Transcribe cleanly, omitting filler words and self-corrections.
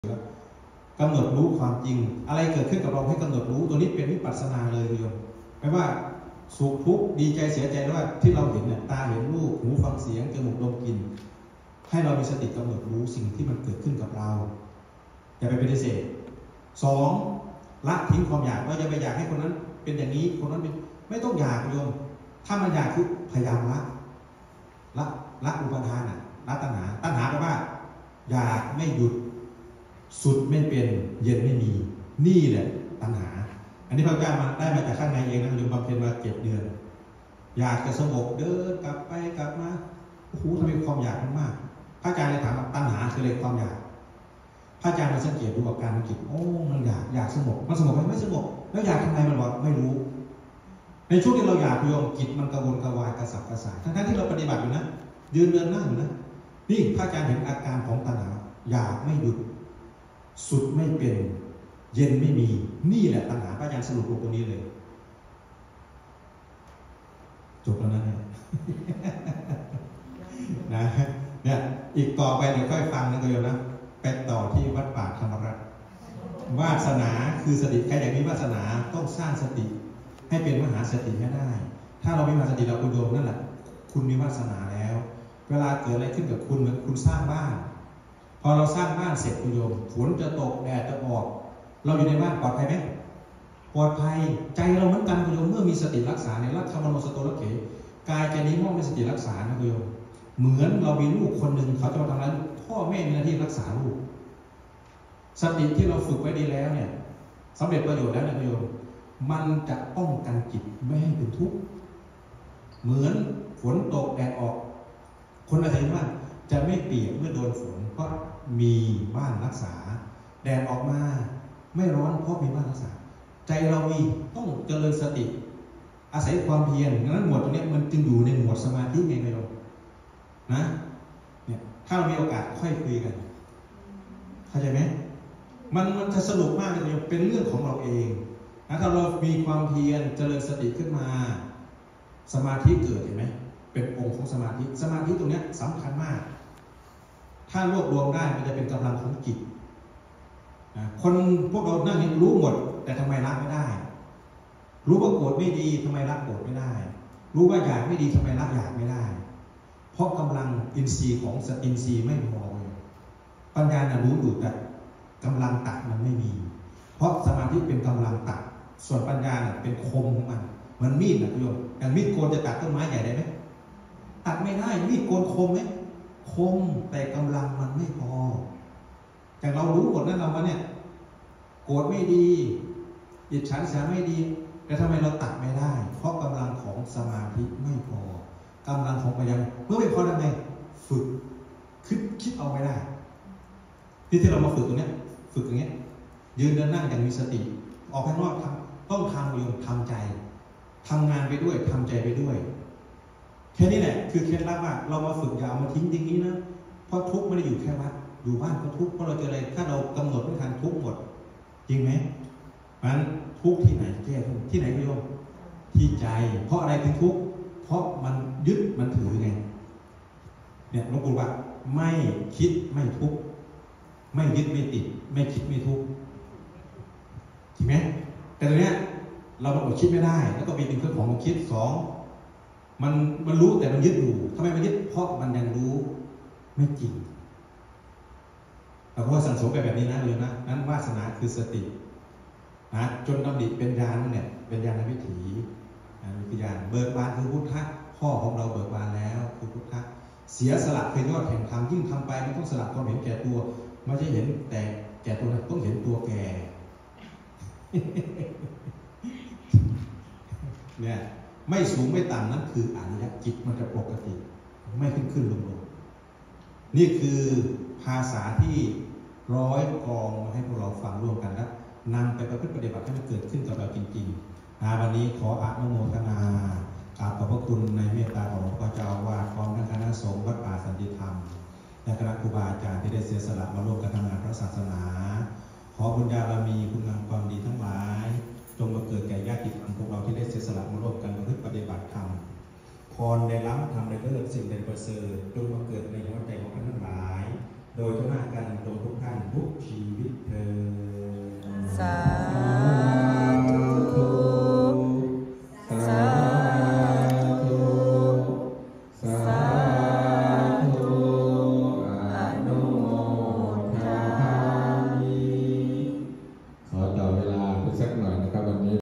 กำหนดรู้ความจริงอะไรเกิดขึ้นกับเราให้กำหนดรู้ตัวนี้เป็นวิปัสสนาเลยโยมไม่ว่าสุขทุกข์ดีใจเสียใจด้วยที่เราเห็นเนี่ยตาเห็นรูปหูฟังเสียงจมูกดมกลิ่นให้เรามีสติกำหนดรู้สิ่งที่มันเกิดขึ้นกับเราอย่าไปปฏิเสธ2ละทิ้งความอยากเราจะไปอยากให้คนนั้นเป็นอย่างนี้คนนั้นเป็นไม่ต้องอยากโยมถ้ามันอยากคือพยายามละอุปทานละตัณหาแปลว่าอยากไม่หยุดสุดไม่เป็นเย็นไม่มีนี่แหละตัณหาอันนี้พระเจ้ามาได้มาจากข้างในเองนะโยมบำเพ็ญมา7 เดือนอยากจะสงบเดินกลับไปกลับมาโอ้โหทำไมความอยากมันมากพระอาจารย์เลยถามว่าตัณหาคืออะไรความอยากพระอาจารย์มาสังเกตดูอาการของจิตโอ้มันอยากสงบมันสงบไหมไม่สงบแล้วอยากทำไมมันบอกไม่รู้ในช่วงที่เราอยากโยมจิตมันกระวนกระวายกระสับกระส่ายทั้งที่เราปฏิบัติอยู่นะยืนเดินนั่งอยู่นะนี่พระอาจารย์เห็นอาการของตัณหาอยากไม่หยุดสุดไม่เป็นเย็นไม่มีนี่แหละตัณหาพระอาจารย์สรุปตรงนี้เลยจบแล้วนะเนี่ยนะเนี่ยอีกต่อไปเดี๋ยวค่อยฟังนะโยมนะไปต่อที่วัดป่าธรรมรัตน์วาสนาคือสติใครอยากมีวาสนาต้องสร้างสติให้เป็นมหาสติให้ได้ถ้าเรามีมหาสติเราคุณโยมนั่นแหละคุณมีวาสนาแล้วเวลาเกิดอะไรขึ้นกับคุณเหมือนคุณสร้างบ้านพอเราสร้างบ้านเสร็จคุณโยมฝนจะตกแดดจะออกเราอยู่ในบ้านปลอดภัยไหมปลอดภัยใจเราเหมือนกันคุณโยมเมื่อมีสติรักษาในรักธรรมโนสโตระเขกายใจนี้มองมีสติรักษานะคุณโยมเหมือนเรามีลูกคนหนึ่งเขาจะมาทำร้ายพ่อแม่มีหน้าที่รักษาลูกสติที่เราฝึกไว้ดีแล้วเนี่ยสำเร็จประโยชน์แล้วนะคุณโยมมันจะป้องกันจิตไม่ให้เป็นทุกข์เหมือนฝนตกแดดออกคนอาจจะเห็นว่าจะไม่เปียกเมื่อโดนฝนเพราะมีบ้านรักษาแดดออกมาไม่ร้อนเพราะมีบ้านรักษาใจเรามีต้องเจริญสติอาศัยความเพียรดังนั้นหมวดตรงนี้มันจึงอยู่ในหมวดสมาธิไงไม่รู้นะเนี่ยถ้าเรามีโอกาสค่อยคุยกันเข้าใจไหมมันจะสนุกมากเลยเป็นเรื่องของเราเองนะถ้าเรามีความเพียรเจริญสติขึ้นมาสมาธิเกิดเห็นไหมเป็นองค์ของสมาธิตรงนี้สำคัญมากถ้ารวบรวมได้มันจะเป็นกำลังของจิตนะคนพวกเรานั่งเห็นรู้หมดแต่ทำไมรักไม่ได้รู้ว่าโกรธไม่ดีทำไมรักโกรธไม่ได้รู้ว่าอยากไม่ดีทำไมรักอยากไม่ได้เพราะกำลังอินทรีย์ของอินทรีย์ไม่พอปัญญาน่ะรู้อยู่แต่กำลังตัดมันไม่มีเพราะสมาธิเป็นกำลังตัดส่วนปัญญาเนี่ยเป็นคมของมันมีดนะโยมอย่างมีดโกนจะตัดต้นไม้ใหญ่ได้ไหมตัดไม่ได้มีดโกนคมไหมคมแต่กำลังมันไม่พอแต่เรารู้หมดนั่นเราว่าเนี่ยโกรธไม่ดีอิจฉาริษยาไม่ดีแต่ทำไมเราตัดไม่ได้เพราะกำลังของสมาธิไม่พอกำลังของปัญญาเมื่อไม่พอทำไงฝึกคิดเอาไม่ได้ที่เรามาฝึกตรงนี้ฝึกอย่างเงี้ยยืนเดินนั่งอย่างมีสติออกข้างนอกต้องทำอยู่ทำใจทำงานไปด้วยทำใจไปด้วยแค่นี้แหละคือเคล็ดลับว่าเรามาฝึกอย่าเอามาทิ้งอย่างนี้นะเพราะทุกข์ไม่ได้อยู่แค่วัดอยู่บ้านก็ทุกข์เพราะเราเจออะไรถ้าเรากำหนดไม่ทันทุกข์หมดจริงไหมมันทุกข์ที่ไหนแก้ทุกข์ที่ไหนโยมที่ใจเพราะอะไรถึงทุกข์เพราะมันยึดมันถือไงเนี่ยหลวงปู่ว่าไม่คิดไม่ทุกข์ไม่ยึดไม่ติดไม่คิดไม่ทุกข์จริงไหมแต่ตรงนี้เราอดคิดไม่ได้แล้วก็มีเป็นเครื่องของมันคิด2มันรู้แต่มันยึดอยู่ทำไมมันยึดเพราะมันยังรู้ไม่จริงเราก็สั่งสมไปแบบนี้นะเลยนะนั้นวาสนาคือสตินะจนดำริเป็นญาณเนี่ยเป็นญาณวิถีวิญญาณเบิกบานคือพุทธะพ่อของเราเบิกบานแล้วคือพุทธะเสียสละเป็นยอดแห่งธรรมยิ่งทำไปไม่ต้องสละความเห็นแก่ตัวไม่ใช่เห็นแต่แก่ตัวนะต้องเห็นตัวแก่เนี่ยไม่สูงไม่ต่ำนั่นคืออริยจิตมันจะปกติไม่ขึ้นลงนี่คือภาษาที่ร้อยกองมาให้พวกเราฟังร่วมกันนะนำไปประพฤติปฏิบัติให้มันเกิดขึ้นกับเราจริงๆวันนี้ขออนุโมทนากราบขอบพระคุณในเมตตาของพระเจ้าวาดพร้อมทั้งคณะสงฆ์วัดป่าสันติธรรมและคณะครูบาอาจารย์ที่ได้เสียสละมาร่วมกันทำงานพระศาสนาขอบุญญาบารมีคุณงามความดีทั้งหลายจงมาเกิดแก่ญาติธรรมพวกเราที่ได้เสียสละมาร่วมกันประพฤติปฏิบัติธรรมพรในล้ำธรรมในเลิศสิ่งใดประเสริฐจงมาเกิดในหัวใจของท่านทั้งหลายโดยทั่วหน้ากันตรงทุกท่านทุกชีวิตเธอสา